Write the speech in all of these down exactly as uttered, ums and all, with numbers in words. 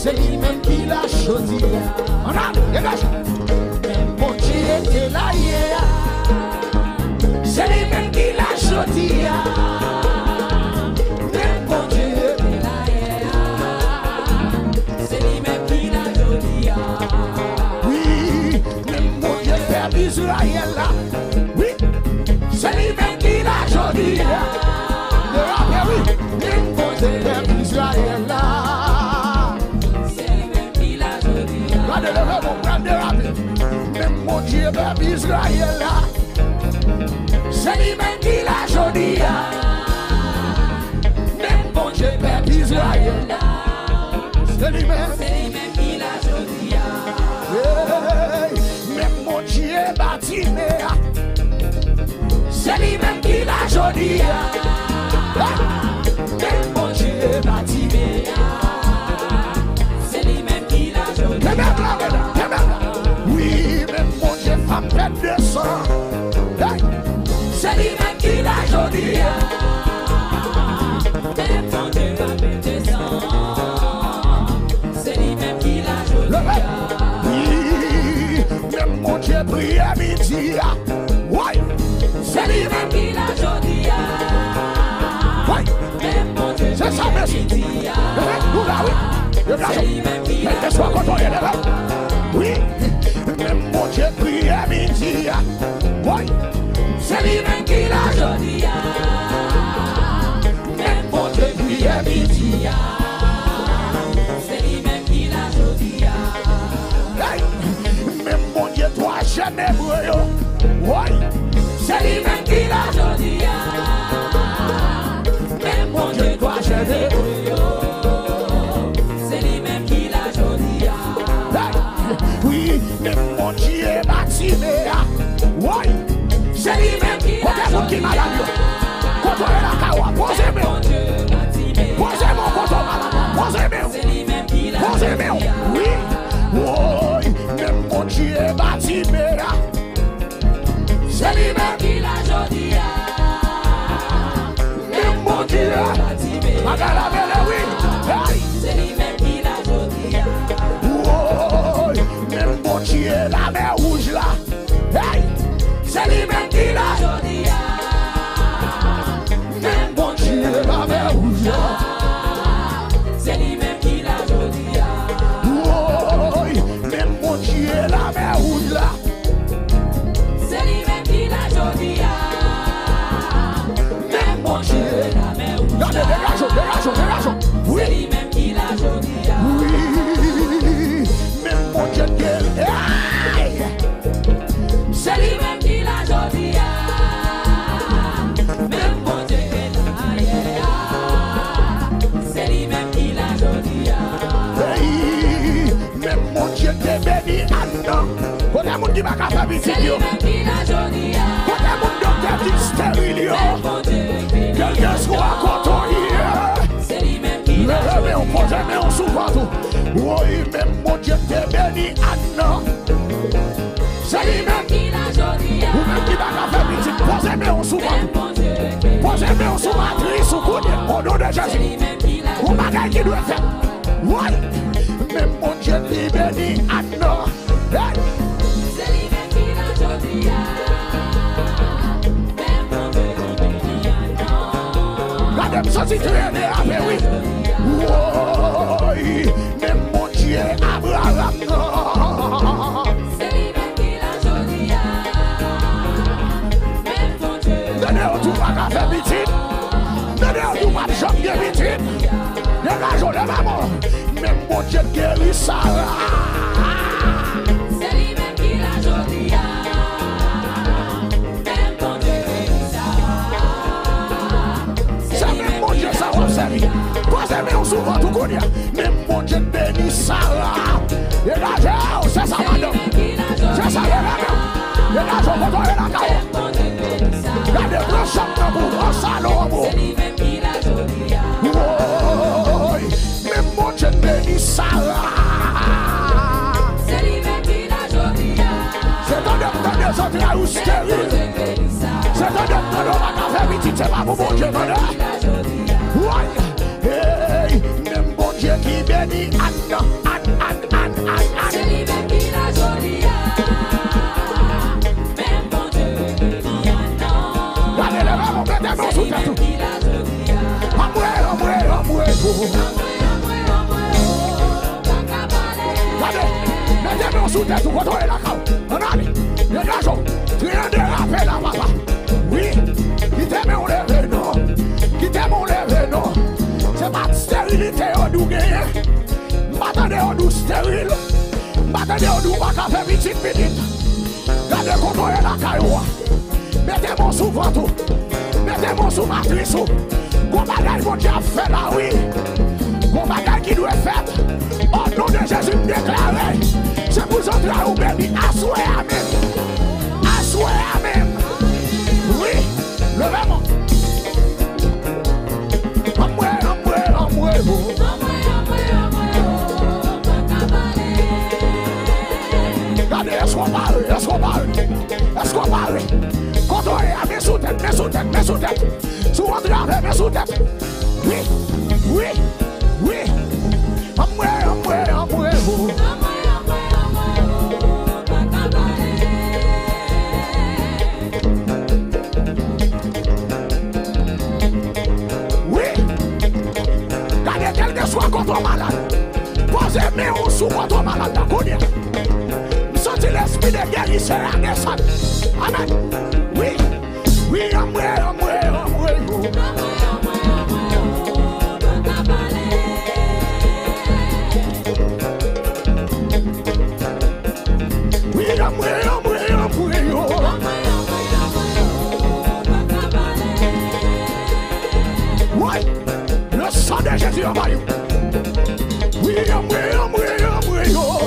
c'est lui-même qui l'a choisi. On a, dégage. Même bon Dieu était là hier. C'est lui-même qui l'a choisi. Même bon Dieu était là hier. C'est lui-même qui l'a choisi. Oui, même bon Dieu fait Israël là. Oui, c'est lui-même qui l'a choisi. Oui, même bon Dieu fait Israël là. Même mon Dieu, peuple Israël là, c'est lui-même qui l'a choisi. Même mon Dieu, peuple Israël là, c'est lui-même qui l'a choisi. Même mon Dieu, bâtiment, c'est lui-même qui l'a choisi. Même mon Dieu, bâtiment, c'est lui-même qui l'a choisi. Oui, même mon Dieu, femme pleine de sang. Hey. C'est lui-même qui l'a choisi. Même mon Dieu, femme pleine de sang. C'est lui-même qui l'a choisi. Oui, même mon Dieu, prie à midi. Oui, c'est lui-même qui l'a choisi. Oui, même mon Dieu, c'est ça, merci. Nous là, oui. C'est lui-même qui l'a choisi. Oui. Même mon Dieu prie à midi. Oui, c'est lui-même qui l'a choisi. Même mon Dieu prie à midi. C'est lui-même qui l'a choisi. Même mon Dieu toi jamais brûlé. Oui, c'est lui-même qui l'a choisi. Même mon Dieu toi jamais brûlé. C'est lui-même qui l'a choisi. Oui, même mon Dieu est bâtiment. Oui, c'est lui-même qui l'a choisi. Quand on est la kawa, posez-moi. Posez-moi quand on malade. Posez-moi. C'est lui-même qui l'a choisi. Oui, oui, même mon Dieu est bâtiment. C'est lui-même qui l'a choisi. Même mon Dieu est bâtiment. Regarde la belle, oui. C'est lui-même qui l'a choisi. Même mon Dieu, la mer rouge là. Hey, c'est lui-même qui l'a choisi. Même mon Dieu, la mer rouge là. C'est lui-même qui l'a choisi. Oh, même mon Dieu, la mer rouge là. C'est lui-même qui l'a choisi. Même mon Dieu, la mer rouge là. Dégageons, dégageons, dégageons. Oui. C'est lui-même qui l'a choisi. Oui. Même mon Dieu, hey. C'est lui-même qui l'a choisi. Même mon Dieu est là. C'est lui-même qui l'a choisi. Hey. Même mon Dieu t'est béni. Anna. Quand est-ce qu'on dit ma café visite? C'est lui-même qui l'a choisi. Quand est-ce qu'on docteur dit stérile? Quel que soit quand on y est. C'est lui-même qui l'a choisi. Mais on pose mais on s'ouvre tout. Oui, même mon Dieu t'est béni. Anna. C'est lui-même qui l'a choisi. Ou même qui va faire visite. Posez-moi on s'ouvre tout. Posez-moi on s'ouvre tout. Sous coude. Au nom de Jésus. Ou bagaille qui doit faire. Oui. Même mon Dieu t'est béni. Anna. C'est lui-même qui l'a choisi. Même mon Dieu t'est béni. Anna. Regardez-moi ça si tu es né avec oui. Oui. Même mon Dieu Abraham. C'est lui-même qui l'a choisi. Même mon Dieu. Donnez-vous tout ma café bitine. Donnez-vous tout ma jambe bien bitine. Dégagez le maman. Même mon Dieu guérit Sarah. C'est lui-même qui l'a choisi. Même mon Dieu guérit Sarah. C'est même mon Dieu ça va servir. Posez-moi on s'ouvre tout connaît. Même mon Dieu bénit Sarah. Dégagez, c'est ça madame. C'est ça madame. Dégagez, quand on est la caille. Regardez, grand chambre pour grand salon. C'est lui-même qui l'a choisi. Oui, même mon Dieu bénit Sarah. C'est lui-même qui l'a choisi. C'est un docteur des autres là où stérile. C'est un docteur de la café petit, c'est pas pour mon Dieu, madame. Oui, hey, même mon Dieu qui bénit Anna. sous tête, tout contrôler la cave. On a dit, dégageons, rien de rappel à papa. Oui, qui t'aime on lève non, qui t'aime on lève non. C'est pas de stérilité au doux gagné. M'attendez au doux stérile. M'attendez au doux pas qu'à faire petite petite. Gardez contrôler la caillou. Mettez-moi sous ventre. Mettez-moi sous matrice. Qu'on bagaille mon Dieu a fait là, oui. Qu'on bagaille qui doit être fait. Au nom de Jésus déclaré. C'est pour entrer à vous, baby. Assoyez à même. Assoyez à même. Oui. Levez-moi. Amoué, amoué, amoué. Regardez, est-ce qu'on parle? Est-ce qu'on parle? Est-ce qu'on parle? Contrôlez à mes sous-têtes, mes sous-têtes, mes sous-têtes. Sous votre avec mes sous-têtes. Oui, oui, oui. Amoué, amoué, amoué. Oui. Regardez, quel que soit contre malade. Posez mes mains sous votre malade. D'accord? Sentez l'esprit de guérisseur à naissance. Amen. Oui, oui, amoué, amoué, amoué. Oui, amoué, amoué, amoué. Oui, le sang de Jésus en maillot. Oui, amoué, amoué, amoué.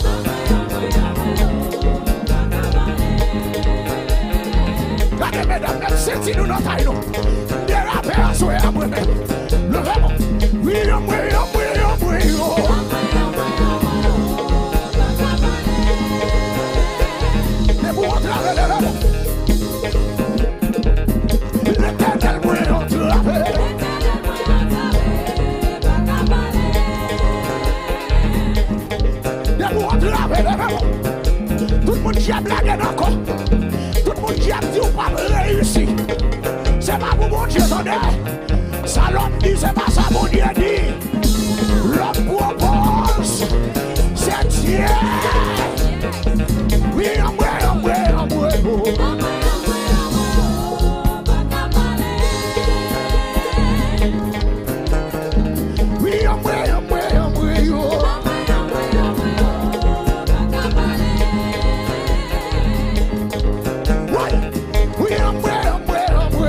Regardez, mesdames, c'est nous notre taille. Dérapez à souhait à moi-même. Levez-moi. Oui, amoué, amoué, amoué. Et vous entrez, levez-moi. L'éternel mouille entravé. Et vous entrez, levez-moi. Tout le monde qui a blagué encore. Tout le monde qui a dit ou pas réussi. C'est pas pour mon Dieu, attendez. Ça l'homme dit, c'est pas ça mon Dieu dit. L'homme propose, c'est Dieu. Oui, amoué, amoué, amoué. Oui, amoué, amoué, amoué. Oui, amoué, amoué, amoué.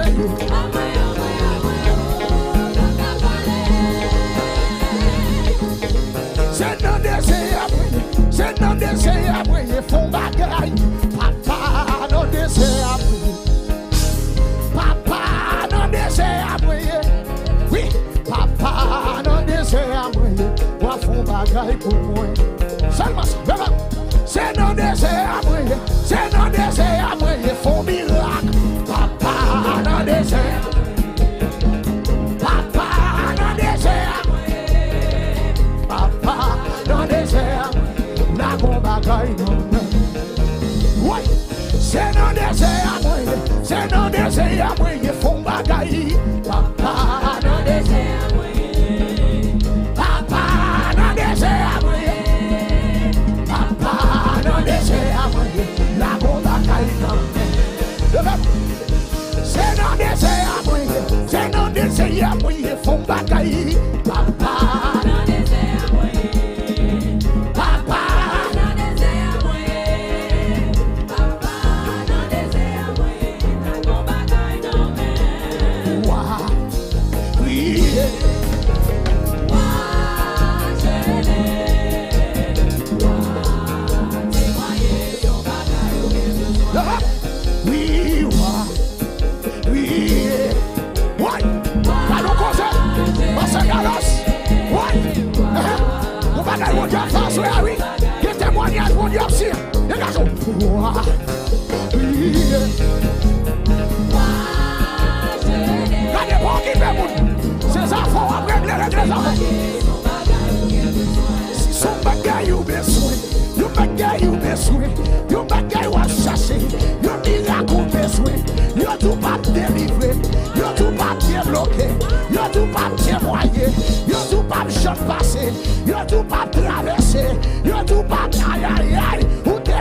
C'est non désir après, c'est non désir après, ils font bagaille. Papa, non désir après. Papa, non désir après. Oui, papa, non désir après. Ils font bagaille pour moi. Seulement ça, c'est non désir après, c'est non désir après, ils font miracle. Papa, non désir. Papa, non désir. Papa, dans désert, la bagaille non. Oui, c'est dans désert, c'est dans désert, ils font bagaille. Papa, dans désert, papa, dans désert, papa, dans désert, la bagaille non. C'est dans désert, c'est dans désert, ils font bagaille. Papa. Ces enfants après les enfants. Son bagage ou besoin, yo bagage ou besoin, yo bagage ou chercher, yo miracle ou besoin, yo tout pas délivrer, yo tout pas débloquer, yo tout pas témoigner, yo tout pas jamais passer, yo tout pas traverser, yo tout pas aïe aïe aïe, ou te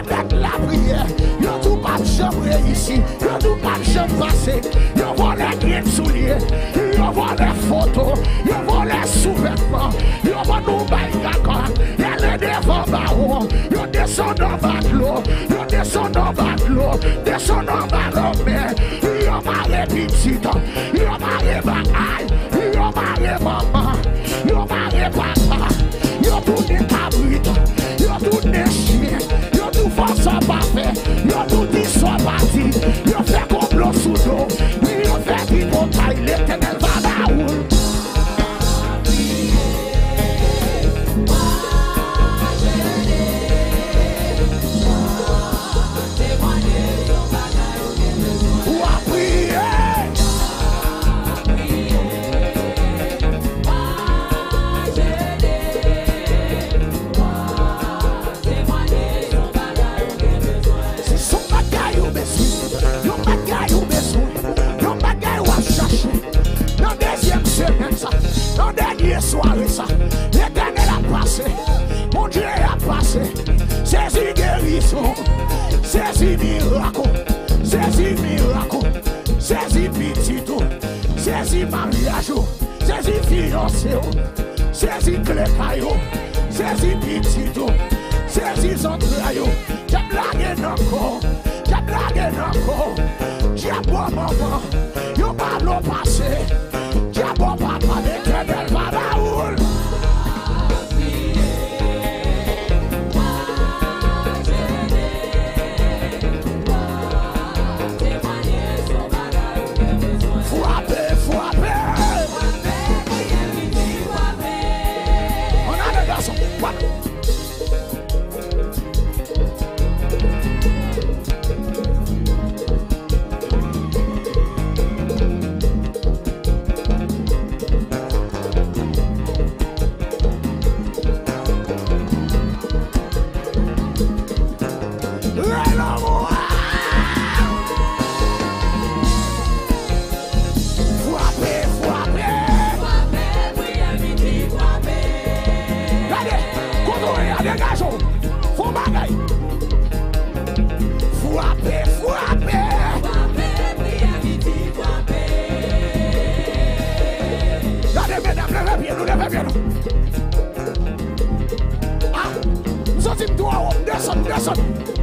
ici, yo nous pas jamais passé, yo volé green soulier, yo volé photo, yo volé sous-vêtements, yo va nous bailler d'accord, elle est devant barreau, yo descend dans bas de l'eau, yo descend dans bas de l'eau, descend dans bas de l'eau, mais yo marre petite, yo marre bagaille, yo marre maman, yo marre papa, yo tourne cabrite, yo tourne chien, yo tout force à pas faire, yo tout dit soit parti, yo fait complot sous l'eau, yo fait qui montagne, l'éternel va la roule. Dans dernière soirée, ça, l'éternel a passé, mon Dieu a passé, saisis guérison, saisis miracle, saisis miracle, saisis petit tout, saisis mariage, saisis fiancé, saisis clé caillou, saisis petit tout, saisis entrailles, j'ai blagué encore, j'ai blagué encore, j'ai bois maman, yo parle passé. Bon papa, l'éternel va la roule. Frappez, frappez. On a le garçon. Ah, nous sommes toi, descend, descend.